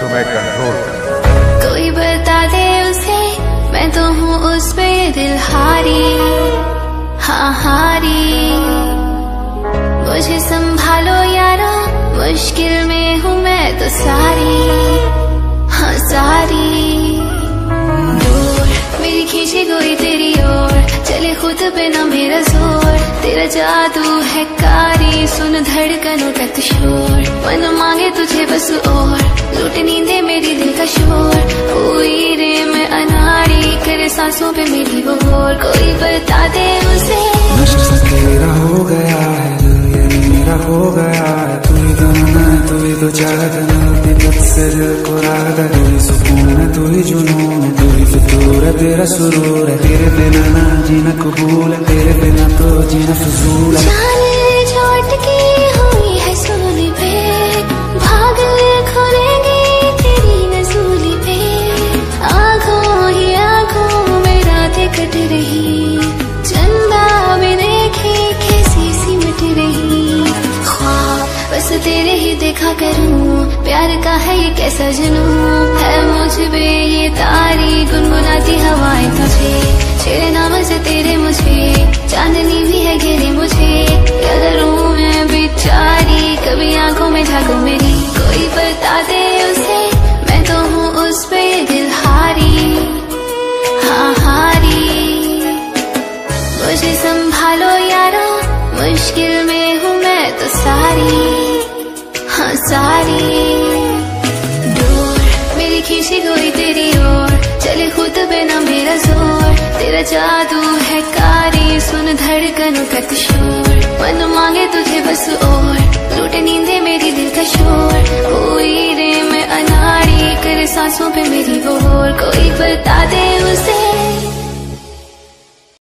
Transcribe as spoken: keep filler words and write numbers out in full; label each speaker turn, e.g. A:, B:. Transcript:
A: तुम्हें कंट्रोल करना।
B: कोई बता दे उसे मैं तो हूँ उस पे दिल हारी, हाँ हारी। मुझे संभालो यारा, मुश्किल में हूँ मैं तो सारी, हाँ सारी। दूर मेरी खींचे कोई तेरी ओर, चले खुद पे ना मेरा जोर। तेरा जादू है कारी, सुन धड़कनों का तो शोर। मन मांगे तुझे बस और, लूट नींदे मेरी दिल का शोर। हुई रे मैं अनाड़ी, करे सांसों पे मेरी वो होर। कोई बता दे उसे
C: नशा तेरा हो गया है, ये मेरा हो गया है। तू ही तो मना है, तू ही तो चाहत है, अपनी तक से दिल को राहत है। तू ही सुकून है, तू ही जुनून है, तू ही फितूर है, तेरा सुरूर है। तेरे बिना ना जीना कबूल है, तेरे बिना तो जीना फजूल है।
B: जाने जो अटकी हुई है सूली पे, भाग खोलेंगे तेरी नजूली पे। आँखों ही आँखों में रातें कट रही, चंदा भी देखे कैसी सी मिट रही। ख्वाब बस तेरे ही देखा करूं, प्यार का है ये कैसा जुनून है मुझ पे ये तारी। गुनगुनाती हवाएं तुझे, छेड़े नाम से तेरे मुझे। चांदनी भी है घेरे मुझे, क्या करूं मैं बेचारी। कभी आंखों में झांको मेरी, कोई बता दे उसे मैं तो हूँ उस पे दिल हारी, हाँ हारी। मुझे संभालो यारा, मुश्किल में हूँ मैं तो सारी, हाँ सारी। दूर मेरी खींची कोई तेरी ओर, चले खुद पे ना मेरा जोर। तेरा जादू है कारी, सुन धड़कनों का तो शोर। मन मांगे तुझे बस और, लूट नींदे मेरी दिल का शोर। हुई रे मैं अनाड़ी, करे सांसों पे मेरी वो होर।